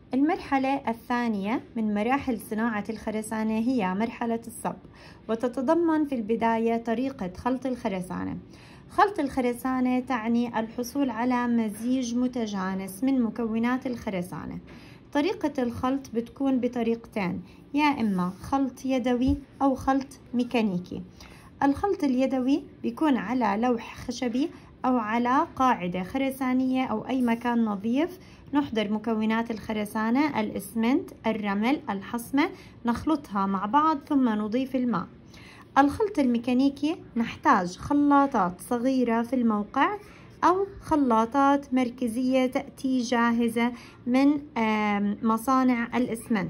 المرحلة الثانية من مراحل صناعة الخرسانة هي مرحلة الصب، وتتضمن في البداية طريقة خلط الخرسانة. خلط الخرسانة تعني الحصول على مزيج متجانس من مكونات الخرسانة. طريقة الخلط بتكون بطريقتين، يا إما خلط يدوي أو خلط ميكانيكي. الخلط اليدوي بيكون على لوح خشبي أو على قاعدة خرسانية أو أي مكان نظيف. نحضر مكونات الخرسانة، الإسمنت، الرمل، الحصمة، نخلطها مع بعض ثم نضيف الماء. الخلط الميكانيكي نحتاج خلاطات صغيرة في الموقع أو خلاطات مركزية تأتي جاهزة من مصانع الإسمنت.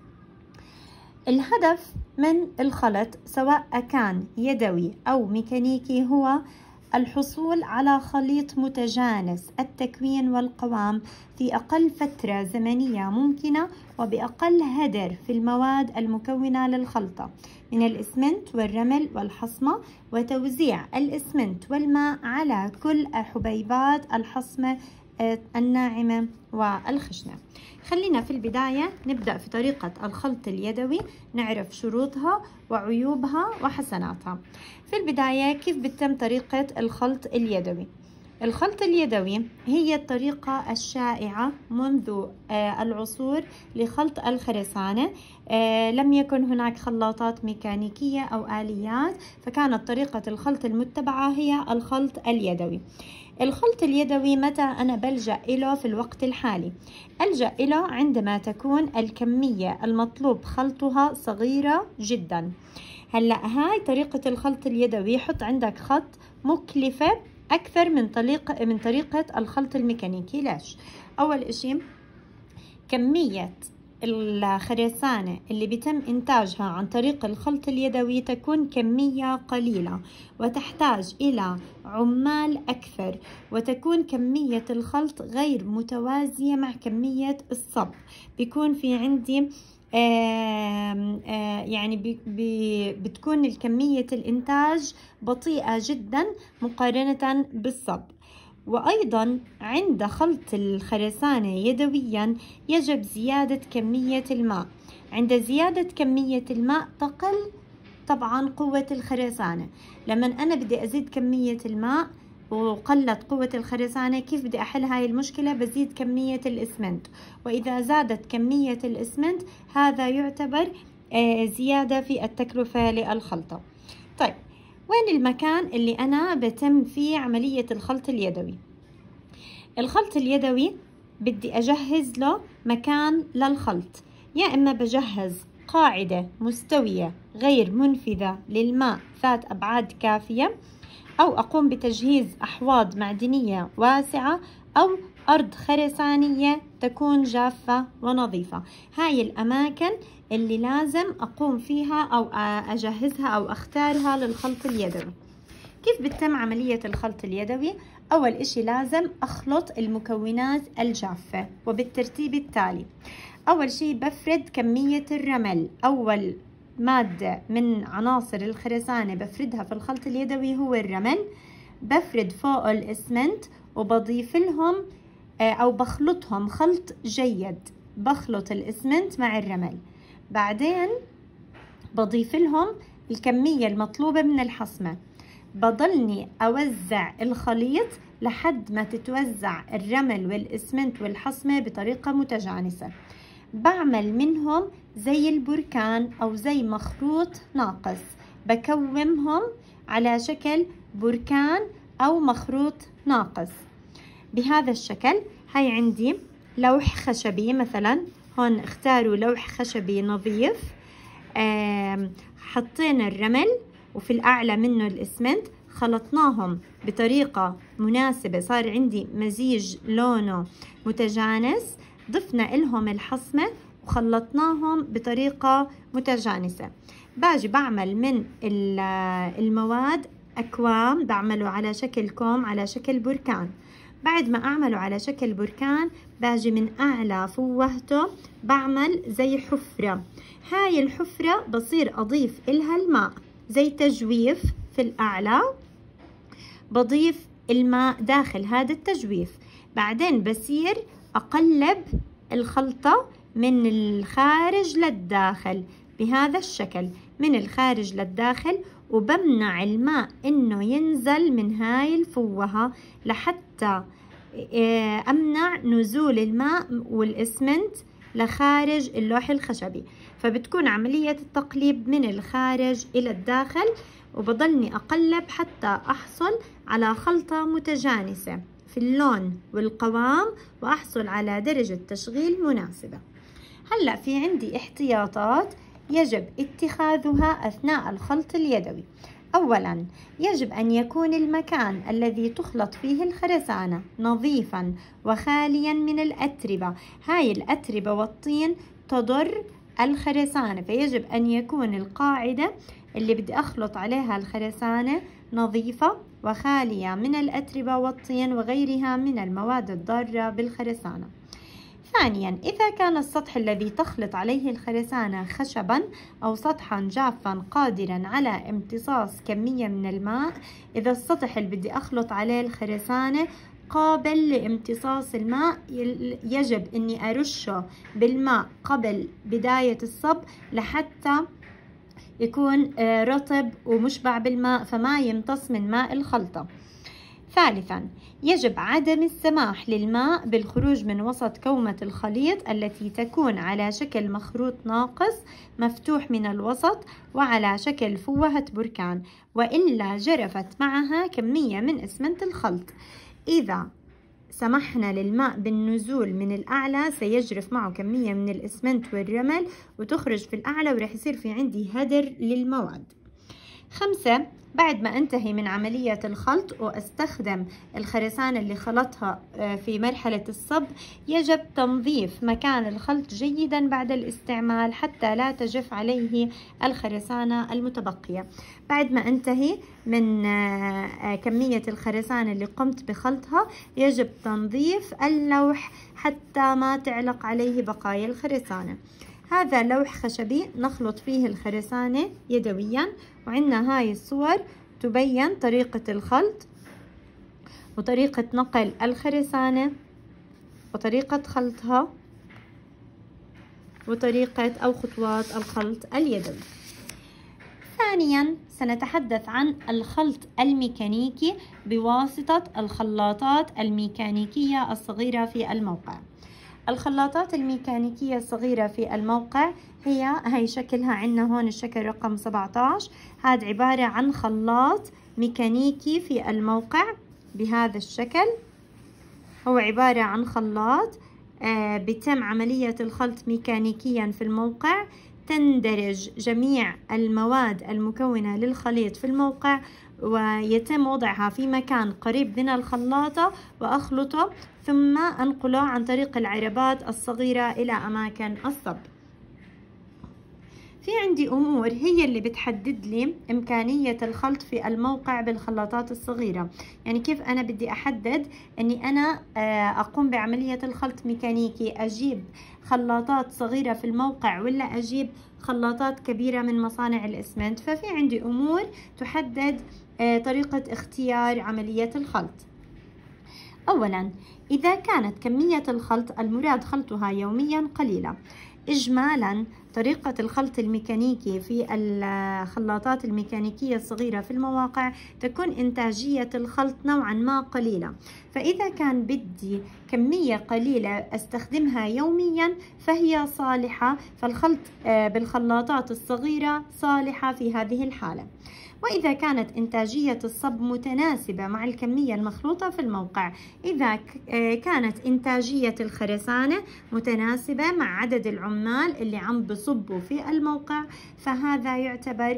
الهدف من الخلط سواء كان يدوي أو ميكانيكي هو الحصول على خليط متجانس التكوين والقوام في أقل فترة زمنية ممكنة وبأقل هدر في المواد المكونة للخلطة من الإسمنت والرمل والحصمة، وتوزيع الإسمنت والماء على كل حبيبات الحصمة الناعمة والخشنة. خلينا في البداية نبدأ في طريقة الخلط اليدوي، نعرف شروطها وعيوبها وحسناتها. في البداية كيف بتتم طريقة الخلط اليدوي؟ الخلط اليدوي هي الطريقة الشائعة منذ العصور لخلط الخرسانة. لم يكن هناك خلاطات ميكانيكية أو آليات، فكانت طريقة الخلط المتبعة هي الخلط اليدوي. الخلط اليدوي متى أنا بلجأ إله في الوقت الحالي؟ ألجأ إله عندما تكون الكمية المطلوب خلطها صغيرة جدا. هلأ هاي طريقة الخلط اليدوي، حط عندك خط مكلفة أكثر من طريقة الخلط الميكانيكي. ليش؟ أول إشي كمية الخرسانة اللي بيتم إنتاجها عن طريق الخلط اليدوي تكون كمية قليلة وتحتاج إلى عمال أكثر، وتكون كمية الخلط غير متوازية مع كمية الصب. بيكون في عندي يعني بتكون الكمية الإنتاج بطيئة جدا مقارنة بالصب. وأيضا عند خلط الخرسانة يدويا يجب زيادة كمية الماء. عند زيادة كمية الماء تقل طبعا قوة الخرسانة. لما أنا بدي أزيد كمية الماء وقلت قوة الخرسانة، كيف بدي أحل هاي المشكلة؟ بزيد كمية الإسمنت، وإذا زادت كمية الإسمنت هذا يعتبر زيادة في التكلفة للخلطة. طيب، وين المكان اللي أنا بتم فيه عملية الخلط اليدوي؟ الخلط اليدوي بدي أجهز له مكان للخلط، يا إما بجهز قاعدة مستوية غير منفذة للماء ذات أبعاد كافية، أو أقوم بتجهيز أحواض معدنية واسعة، أو أرض خرسانية تكون جافة ونظيفة. هاي الأماكن اللي لازم أقوم فيها أو أجهزها أو أختارها للخلط اليدوي. كيف بتتم عملية الخلط اليدوي؟ أول إشي لازم أخلط المكونات الجافة وبالترتيب التالي. أول شي بفرد كمية الرمل. أول مادة من عناصر الخرسانة بفردها في الخلط اليدوي هو الرمل. بفرد فوق الإسمنت وبضيف لهم أو بخلطهم خلط جيد. بخلط الإسمنت مع الرمل، بعدين بضيف لهم الكمية المطلوبة من الحصمة. بضلني أوزع الخليط لحد ما تتوزع الرمل والإسمنت والحصمة بطريقة متجانسة. بعمل منهم زي البركان أو زي مخروط ناقص، بكومهم على شكل بركان أو مخروط ناقص بهذا الشكل. هاي عندي لوح خشبي مثلا، هون اختاروا لوح خشبي نظيف. حطينا الرمل وفي الأعلى منه الإسمنت، خلطناهم بطريقة مناسبة، صار عندي مزيج لونه متجانس. ضفنا إلهم الحصمة وخلطناهم بطريقة متجانسة. باجي بعمل من المواد أكوام، بعمله على شكل كوم على شكل بركان. بعد ما أعمله على شكل بركان باجي من أعلى فوهته بعمل زي حفرة. هاي الحفرة بصير أضيف إلها الماء زي تجويف في الأعلى، بضيف الماء داخل هذا التجويف. بعدين بصير أقلب الخلطة من الخارج للداخل بهذا الشكل، من الخارج للداخل، وبمنع الماء إنه ينزل من هاي الفوهة لحتى أمنع نزول الماء والإسمنت لخارج اللوح الخشبي. فبتكون عملية التقليب من الخارج إلى الداخل، وبضلني أقلب حتى أحصل على خلطة متجانسة في اللون والقوام، وأحصل على درجة تشغيل مناسبة. هلأ في عندي احتياطات يجب اتخاذها أثناء الخلط اليدوي. أولاً يجب أن يكون المكان الذي تخلط فيه الخرسانة نظيفاً وخالياً من الأتربة. هاي الأتربة والطين تضر الخرسانة، فيجب أن يكون القاعدة اللي بدي أخلط عليها الخرسانة نظيفة وخالية من الأتربة والطين وغيرها من المواد الضارة بالخرسانة. ثانياً إذا كان السطح الذي تخلط عليه الخرسانة خشباً أو سطحاً جافاً قادراً على امتصاص كمية من الماء، إذا السطح اللي بدي أخلط عليه الخرسانة قابل لامتصاص الماء، يجب أني أرشه بالماء قبل بداية الصب لحتى يكون رطب ومشبع بالماء فما يمتص من ماء الخلطة. ثالثاً يجب عدم السماح للماء بالخروج من وسط كومة الخليط التي تكون على شكل مخروط ناقص مفتوح من الوسط وعلى شكل فوهة بركان، وإلا جرفت معها كمية من إسمنت الخلط. إذا سمحنا للماء بالنزول من الأعلى سيجرف معه كمية من الإسمنت والرمل وتخرج في الأعلى ورح يصير في عندي هدر للمواد. 5. بعد ما انتهي من عملية الخلط واستخدم الخرسانة اللي خلطها في مرحلة الصب، يجب تنظيف مكان الخلط جيدا بعد الاستعمال حتى لا تجف عليه الخرسانة المتبقية. بعد ما انتهي من كمية الخرسانة اللي قمت بخلطها يجب تنظيف اللوح حتى ما تعلق عليه بقايا الخرسانة. هذا لوح خشبي نخلط فيه الخرسانة يدويا، وعندنا هاي الصور تبين طريقة الخلط وطريقة نقل الخرسانة وطريقة خلطها وطريقة أو خطوات الخلط اليدوي. ثانيا سنتحدث عن الخلط الميكانيكي بواسطة الخلاطات الميكانيكية الصغيرة في الموقع. الخلاطات الميكانيكية الصغيرة في الموقع هي شكلها عندنا هون الشكل رقم 17. هذا عبارة عن خلاط ميكانيكي في الموقع بهذا الشكل. هو عبارة عن خلاط بيتم عملية الخلط ميكانيكيا في الموقع، تندرج جميع المواد المكونة للخليط في الموقع ويتم وضعها في مكان قريب من الخلاطة وأخلطه ثم أنقله عن طريق العربات الصغيرة إلى أماكن الصب. في عندي أمور هي اللي بتحدد لي إمكانية الخلط في الموقع بالخلاطات الصغيرة. يعني كيف أنا بدي أحدد أني أنا أقوم بعملية الخلط ميكانيكي، أجيب خلاطات صغيرة في الموقع ولا أجيب خلاطات كبيرة من مصانع الإسمنت. ففي عندي أمور تحدد طريقة اختيار عملية الخلط. أولاً إذا كانت كمية الخلط المراد خلطها يومياً قليلة. إجمالاً طريقة الخلط الميكانيكي في الخلاطات الميكانيكية الصغيرة في المواقع تكون إنتاجية الخلط نوعاً ما قليلة، فإذا كان بدي كمية قليلة أستخدمها يومياً فهي صالحة، فالخلط بالخلاطات الصغيرة صالحة في هذه الحالة. وإذا كانت إنتاجية الصب متناسبة مع الكمية المخلوطة في الموقع، إذا كانت إنتاجية الخرسانة متناسبة مع عدد العمال اللي عم بصبوا في الموقع، فهذا يعتبر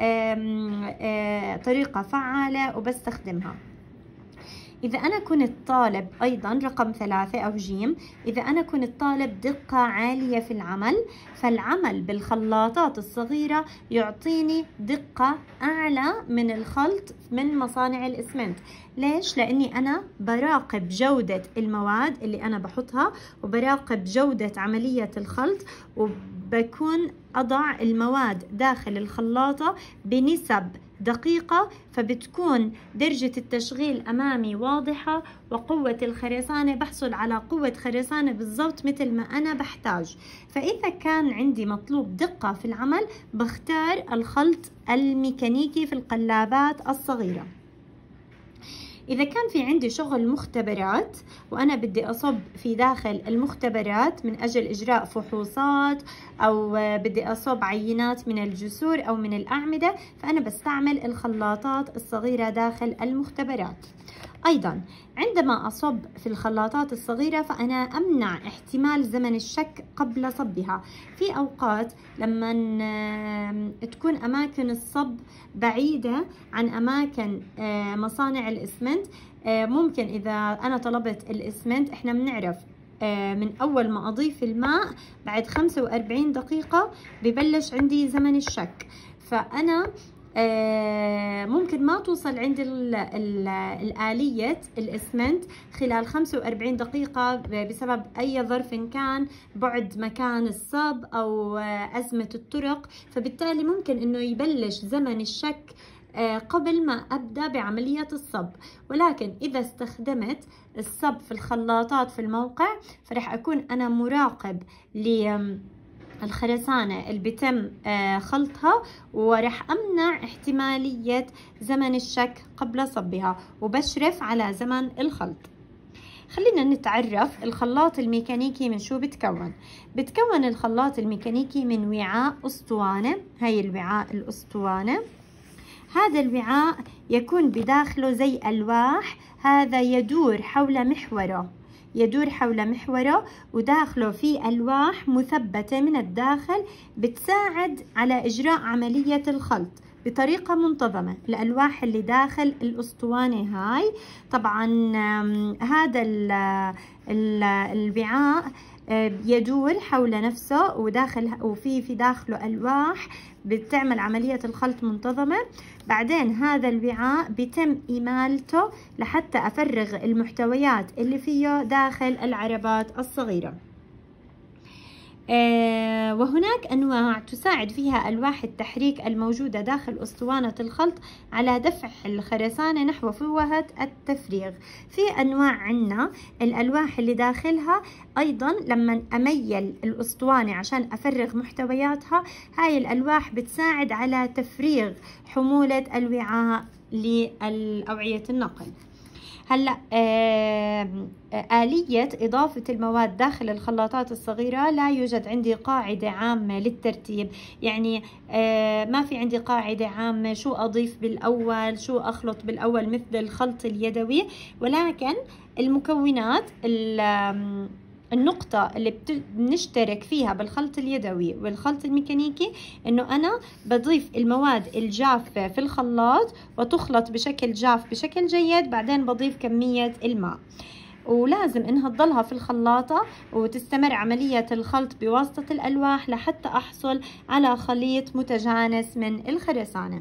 طريقة فعالة وبستخدمها. إذا أنا كنت طالب أيضا رقم 3 أو جيم، إذا أنا كنت طالب دقة عالية في العمل، فالعمل بالخلاطات الصغيرة يعطيني دقة أعلى من الخلط من مصانع الإسمنت. ليش؟ لأني أنا براقب جودة المواد اللي أنا بحطها وبراقب جودة عملية الخلط، وبكون أضع المواد داخل الخلاطة بنسب دقيقة، فبتكون درجة التشغيل أمامي واضحة، وقوة الخرسانة بحصل على قوة خرسانة بالضبط مثل ما أنا بحتاج. فإذا كان عندي مطلوب دقة في العمل بختار الخلط الميكانيكي في القلابات الصغيرة. إذا كان في عندي شغل مختبرات وأنا بدي أصب في داخل المختبرات من أجل إجراء فحوصات، أو بدي أصب عينات من الجسور أو من الأعمدة، فأنا بستعمل الخلاطات الصغيرة داخل المختبرات. أيضا عندما أصب في الخلاطات الصغيرة فأنا أمنع احتمال زمن الشك قبل صبها. في أوقات لما تكون أماكن الصب بعيدة عن أماكن مصانع الإسمنت، ممكن إذا أنا طلبت الإسمنت، إحنا بنعرف من أول ما أضيف الماء بعد 45 دقيقة ببلش عندي زمن الشك، فأنا ممكن ما توصل عندي الآلية الإسمنت خلال 45 دقيقة بسبب أي ظرف كان، بعد مكان الصب أو أزمة الطرق، فبالتالي ممكن إنه يبلش زمن الشك قبل ما أبدأ بعملية الصب. ولكن إذا استخدمت الصب في الخلاطات في الموقع فرح أكون أنا مراقب الخرسانة اللي بيتم خلطها، ورح أمنع احتمالية زمن الشك قبل صبها، وبشرف على زمن الخلط. خلينا نتعرف الخلاط الميكانيكي من شو بتكون. بتكون الخلاط الميكانيكي من وعاء أسطوانة. هاي الوعاء الأسطوانة، هذا الوعاء يكون بداخله زي ألواح، هذا يدور حول محوره، وداخله في ألواح مثبتة من الداخل بتساعد على إجراء عملية الخلط بطريقة منتظمة. الألواح اللي داخل الأسطوانة هاي طبعا هذا الوعاء يدور حول نفسه، وفي داخله ألواح بتعمل عملية الخلط منتظمة. بعدين هذا الوعاء بيتم إمالته لحتى أفرغ المحتويات اللي فيه داخل العربات الصغيرة. وهناك أنواع تساعد فيها ألواح التحريك الموجودة داخل أسطوانة الخلط على دفع الخرسانة نحو فوهة التفريغ. في أنواع عنا الألواح اللي داخلها أيضا لما أميل الأسطوانة عشان أفرغ محتوياتها، هاي الألواح بتساعد على تفريغ حمولة الوعاء لأوعية النقل. هلا آلية إضافة المواد داخل الخلاطات الصغيرة لا يوجد عندي قاعدة عامة للترتيب، يعني ما في عندي قاعدة عامة شو أضيف بالأول، شو أخلط بالأول مثل الخلط اليدوي، ولكن المكونات النقطة اللي بنشترك فيها بالخلط اليدوي والخلط الميكانيكي إنه أنا بضيف المواد الجافة في الخلاط وتخلط بشكل جاف بشكل جيد، بعدين بضيف كمية الماء، ولازم إنها تضلها في الخلاطة وتستمر عملية الخلط بواسطة الألواح لحتى أحصل على خليط متجانس من الخرسانة.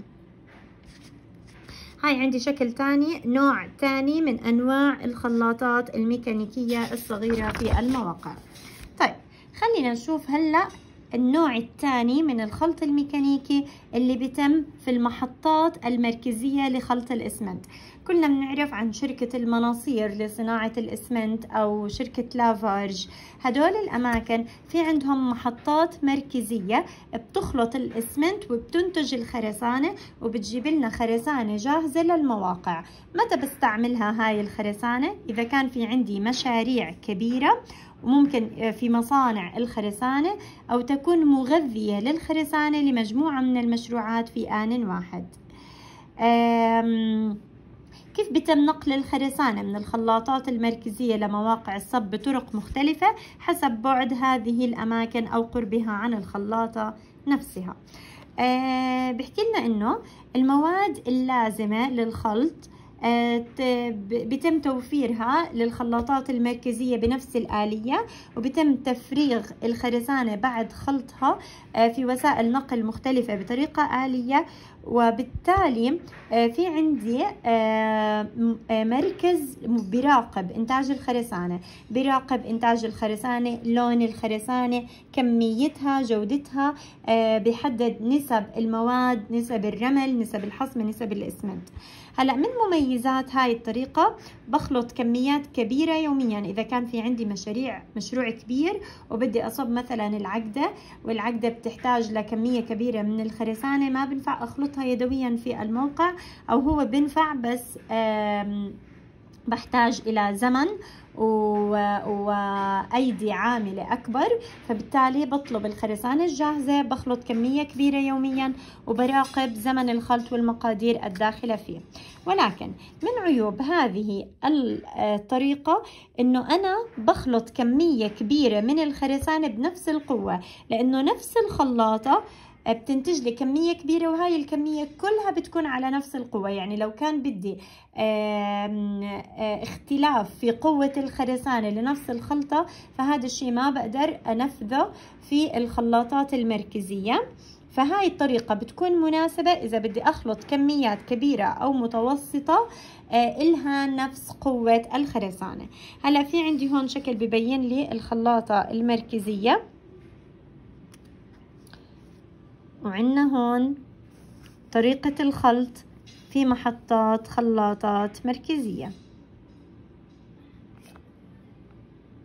هاي عندي شكل تاني، نوع تاني من أنواع الخلاطات الميكانيكية الصغيرة في المواقع. طيب خلينا نشوف هلأ النوع الثاني من الخلط الميكانيكي اللي بيتم في المحطات المركزية لخلط الإسمنت. كلنا بنعرف عن شركة المناصير لصناعة الإسمنت أو شركة لافارج، هدول الأماكن في عندهم محطات مركزية بتخلط الإسمنت وبتنتج الخرسانة وبتجيب لنا خرسانة جاهزة للمواقع. متى بستعملها هاي الخرسانة؟ إذا كان في عندي مشاريع كبيرة وممكن في مصانع الخرسانة، أو تكون مغذية للخرسانة لمجموعة من المشروعات في آن واحد. كيف بيتم نقل الخرسانة من الخلاطات المركزية لمواقع الصب بطرق مختلفة حسب بعد هذه الأماكن أو قربها عن الخلاطة نفسها. بحكي لنا إنه المواد اللازمة للخلط بيتم توفيرها للخلاطات المركزية بنفس الآلية، وبيتم تفريغ الخرسانة بعد خلطها في وسائل نقل مختلفة بطريقة آلية، وبالتالي في عندي مركز بيراقب إنتاج الخرسانة، بيراقب إنتاج الخرسانة، لون الخرسانة، كميتها، جودتها، بيحدد نسب المواد، نسب الرمل، نسب الحصمة، نسب الإسمنت. هلأ من مميزات هاي الطريقة بخلط كميات كبيرة يوميا. إذا كان في عندي مشروع كبير وبدي أصب مثلا العقدة، والعقدة بتحتاج لكمية كبيرة من الخرسانة، ما بنفع أخلطها يدويا في الموقع، أو هو بنفع بس بحتاج إلى زمن وأيدي عاملة أكبر. فبالتالي بطلب الخرسانة الجاهزة، بخلط كمية كبيرة يوميا، وبراقب زمن الخلط والمقادير الداخلة فيه. ولكن من عيوب هذه الطريقة إنه أنا بخلط كمية كبيرة من الخرسانة بنفس القوة، لأنه نفس الخلاطة بتنتج لي كمية كبيرة، وهاي الكمية كلها بتكون على نفس القوة. يعني لو كان بدي اختلاف في قوة الخرسانة لنفس الخلطة، فهذا الشيء ما بقدر أنفذه في الخلاطات المركزية. فهاي الطريقة بتكون مناسبة إذا بدي أخلط كميات كبيرة أو متوسطة إلها نفس قوة الخرسانة. هلا في عندي هون شكل ببين لي الخلاطة المركزية، وعندنا هون طريقة الخلط في محطات خلاطات مركزية.